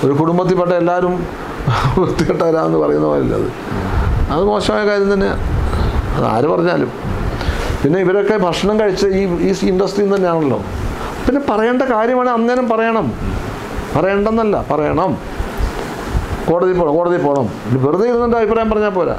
ഒരു കുടുംബത്തിൽപ്പെട്ട എല്ലാവരും വൃത്തികെട്ടവരാന്ന് പറയുന്ന പോലെയല്ല അത് മോശമായ കാര്യം തന്നെയാണ്, അത് ആര് പറഞ്ഞാലും. പിന്നെ ഇവരൊക്കെ ഭക്ഷണം കഴിച്ച് ഈ ഇൻഡസ്ട്രിയിൽ തന്നെയാണല്ലോ. പിന്നെ പറയേണ്ട കാര്യമാണ്, അന്നേരം പറയണം, പറയണ്ടെന്നല്ല, പറയണം. കോടതി പോകണം. വെറുതെ ഇരുന്നിട്ട് അഭിപ്രായം പറഞ്ഞാൽ പോരാ.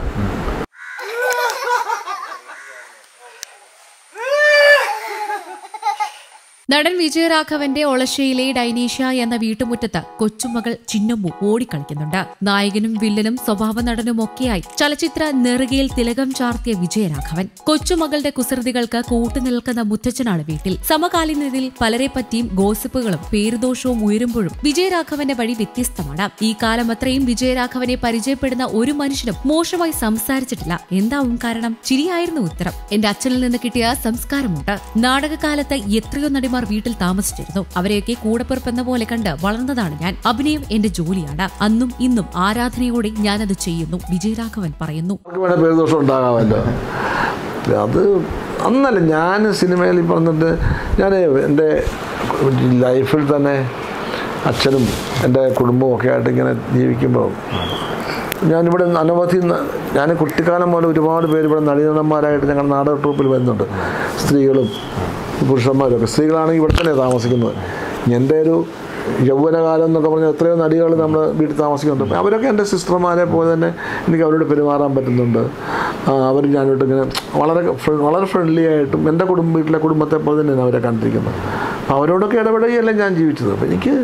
നടൻ വിജയരാഘവന്റെ ഒളശ്ശേരിയിലെ ഡൈനീഷ്യ എന്ന വീട്ടുമുറ്റത്ത് കൊച്ചുമകൾ ചിന്നമ്മു ഓടിക്കളിക്കുന്നുണ്ട്. നായകനും വില്ലനും സ്വഭാവ നടനുമൊക്കെയായി ചലച്ചിത്ര നെറുകയിൽ തിലകം ചാർത്തിയ വിജയരാഘവൻ കൊച്ചുമകളുടെ കുസൃതികൾക്ക് കൂട്ടുനിൽക്കുന്ന മുത്തച്ഛനാണ് വീട്ടിൽ. സമകാലീനതയിൽ പലരെ പറ്റിയും ഗോസിപ്പുകളും പേരുദോഷവും ഉയരുമ്പോഴും വിജയരാഘവന്റെ വഴി വ്യത്യസ്തമാണ്. ഈ കാലം അത്രയും വിജയരാഘവനെ പരിചയപ്പെടുന്ന ഒരു മനുഷ്യനും മോശമായി സംസാരിച്ചിട്ടില്ല. എന്താവും കാരണം? ചിരിയായിരുന്നു ഉത്തരം. എന്റെ അച്ഛനിൽ നിന്ന് കിട്ടിയ സംസ്കാരമുണ്ട്. നാടകകാലത്ത് എത്രയോ നടിമാർ വീട്ടിൽ താമസിച്ചിരുന്നു. അവരെയൊക്കെ കൂടപ്പിറപ്പെന്ന പോലെ കണ്ട് വളർന്നതാണ് ഞാൻ. അഭിനയം എന്റെ ജോലിയാണ്. അന്നും ഇന്നും ആരാധനയോടെ ഞാനത് ചെയ്യുന്നു, വിജയരാഘവൻ പറയുന്നു. പേരുദോഷം ഉണ്ടാകാമല്ലോ, അത് അന്നല്ല. ഞാൻ സിനിമയിൽ പറഞ്ഞിട്ട് ഞാൻ എൻ്റെ ലൈഫിൽ തന്നെ അച്ഛനും എൻ്റെ കുടുംബവും ഒക്കെ ആയിട്ട് ഇങ്ങനെ ജീവിക്കുമ്പോൾ ഞാനിവിടെ അനവധി, ഞാൻ കുട്ടിക്കാലം പോലെ ഒരുപാട് പേര് ഇവിടെ നടീനടന്മാരായിട്ട് ഞങ്ങളുടെ നാടക ട്രൂപ്പിൽ വരുന്നുണ്ട്. സ്ത്രീകളും പുരുഷന്മാരൊക്കെ. സ്ത്രീകളാണെങ്കിൽ ഇവിടെ തന്നെ താമസിക്കുന്നത്. എൻ്റെ ഒരു യൗവനകാലം എന്നൊക്കെ പറഞ്ഞാൽ എത്രയോ നടികൾ നമ്മുടെ വീട്ടിൽ താമസിക്കുന്നുണ്ട്. അപ്പോൾ അവരൊക്കെ എൻ്റെ സിസ്റ്റർമാരെ പോലെ തന്നെ എനിക്ക് അവരോട് പെരുമാറാൻ പറ്റുന്നുണ്ട്. അവർ ഞാനോട്ട് ഇങ്ങനെ വളരെ ഫ്രണ്ട്ലി ആയിട്ടും എൻ്റെ വീട്ടിലെ കുടുംബത്തെ പോലെ തന്നെയാണ് അവരെ കണ്ടിരിക്കുന്നത്. അപ്പോൾ അവരോടൊക്കെ ഇടപെടുകയല്ല ഞാൻ ജീവിച്ചത്. അപ്പോൾ എനിക്ക്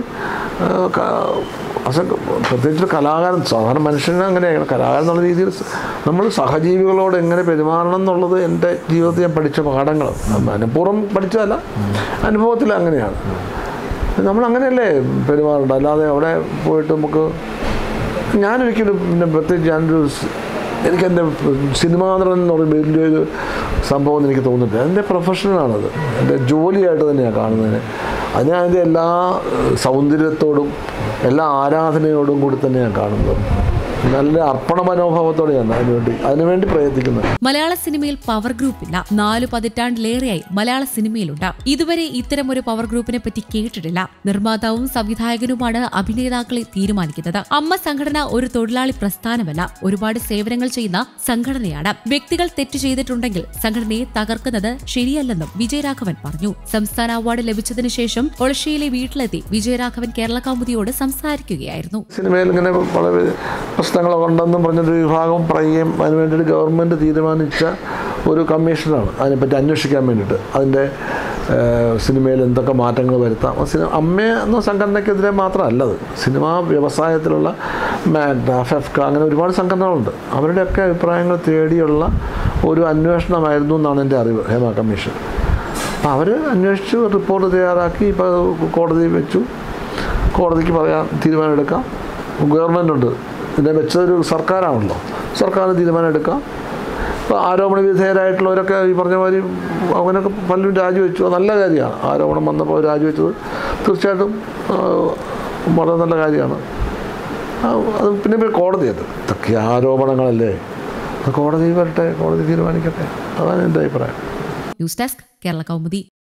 പ്രത്യേകിച്ചൊരു കലാകാരൻ, സാധാരണ മനുഷ്യന് അങ്ങനെയാണ്. കലാകാരൻ എന്നുള്ള രീതിയിൽ നമ്മൾ സഹജീവികളോട് എങ്ങനെ പെരുമാറണം എന്നുള്ളത് എൻ്റെ ജീവിതത്തിൽ ഞാൻ പഠിച്ച പാഠങ്ങൾ. മനഃപൂർവ്വം പഠിച്ചതല്ല, അനുഭവത്തിൽ അങ്ങനെയാണ്. നമ്മളങ്ങനെയല്ലേ പെരുമാറേണ്ടത്. അല്ലാതെ അവിടെ പോയിട്ട് നമുക്ക് ഞാനൊരിക്കലും പിന്നെ പ്രത്യേകിച്ച് എനിക്കെൻ്റെ സിനിമാ നടൻ എന്ന് പറയുമ്പോൾ വലിയൊരു സംഭവം എനിക്ക് തോന്നുന്നില്ല. എൻ്റെ പ്രൊഫഷനാണത്, എൻ്റെ ജോലിയായിട്ട് തന്നെയാണ് കാണുന്നതിന്. അതിൻ്റെ എല്ലാ സൗന്ദര്യത്തോടും എല്ലാ ആരാധനയോടും കൂടി തന്നെയാണ് കാണുന്നത്. നല്ല അർപ്പണ മനോഭാവത്തോടെയാണ് അതിനുവേണ്ടി പ്രയത്നിക്കുന്നത്. മലയാള സിനിമയിൽ പവർ ഗ്രൂപ്പില്ല. 4 പതിറ്റാണ്ടിലേറെയായി മലയാള സിനിമയിലുണ്ട്. ഇതുവരെ ഇത്തരമൊരു പവർ ഗ്രൂപ്പിനെ പറ്റി കേട്ടിട്ടില്ല. നിർമ്മാതാവും സംവിധായകനുമാണ് അഭിനേതാക്കളെ തീരുമാനിക്കുന്നത്. അമ്മ സംഘടന ഒരു തൊഴിലാളി പ്രസ്ഥാനമല്ല, ഒരുപാട് സേവനങ്ങൾ ചെയ്യുന്ന സംഘടനയാണ്. വ്യക്തികൾ തെറ്റ് ചെയ്തിട്ടുണ്ടെങ്കിൽ സംഘടനയെ തകർക്കുന്നത് ശരിയല്ലെന്നും വിജയരാഘവൻ പറഞ്ഞു. സംസ്ഥാന അവാർഡ് ലഭിച്ചതിനു ശേഷം ഒളശ്ശേരിയിലെ വീട്ടിലെത്തി വിജയരാഘവൻ കേരള കൗമുദിയോട് സംസാരിക്കുകയായിരുന്നു. സിനിമയിൽ ഇങ്ങനെ വളരെ പ്രശ്നങ്ങളൊക്കെ ഉണ്ടെന്നും പറഞ്ഞൊരു വിഭാഗം പറയുകയും അതിനുവേണ്ടി ഗവൺമെൻറ് തീരുമാനിച്ച ഒരു കമ്മീഷനാണ് അതിനെപ്പറ്റി അന്വേഷിക്കാൻ വേണ്ടിയിട്ട്. അതിൻ്റെ സിനിമയിൽ എന്തൊക്കെ മാറ്റങ്ങൾ വരുത്താം. അമ്മ എന്ന സംഘടനയ്ക്കെതിരെ മാത്രമല്ലത്, സിനിമാ വ്യവസായത്തിലുള്ള ഫെഫ്ക അങ്ങനെ ഒരുപാട് സംഘടനകളുണ്ട്. അവരുടെയൊക്കെ അഭിപ്രായങ്ങൾ തേടിയുള്ള ഒരു അന്വേഷണമായിരുന്നു എന്നാണ് എൻ്റെ അറിവ്, ഹേമ കമ്മീഷൻ. അപ്പോൾ അവർ അന്വേഷിച്ചു റിപ്പോർട്ട് തയ്യാറാക്കി ഇപ്പോൾ കോടതി വെച്ചു. കോടതിക്ക് പറയാൻ തീരുമാനമെടുക്കാം. ഗവൺമെൻറ് ഉണ്ട്, ഇതിനെ വെച്ചൊരു സർക്കാരാണല്ലോ, സർക്കാർ തീരുമാനം എടുക്കാം. ഇപ്പോൾ ആരോപണ വിധേയരായിട്ടുള്ളവരൊക്കെ ഈ പറഞ്ഞ മാതിരി അങ്ങനെയൊക്കെ പലരും രാജിവെച്ചു. നല്ല കാര്യമാണ്. ആരോപണം വന്നപ്പോൾ രാജിവെച്ചത് തീർച്ചയായിട്ടും വളരെ നല്ല കാര്യമാണ്. അത് പിന്നെ കോടതിയത് ഇതൊക്കെ ആരോപണങ്ങളല്ലേ, കോടതി വരട്ടെ, കോടതി തീരുമാനിക്കട്ടെ. അതാണ് എൻ്റെ അഭിപ്രായം. News desk, Kerala Kaumudi.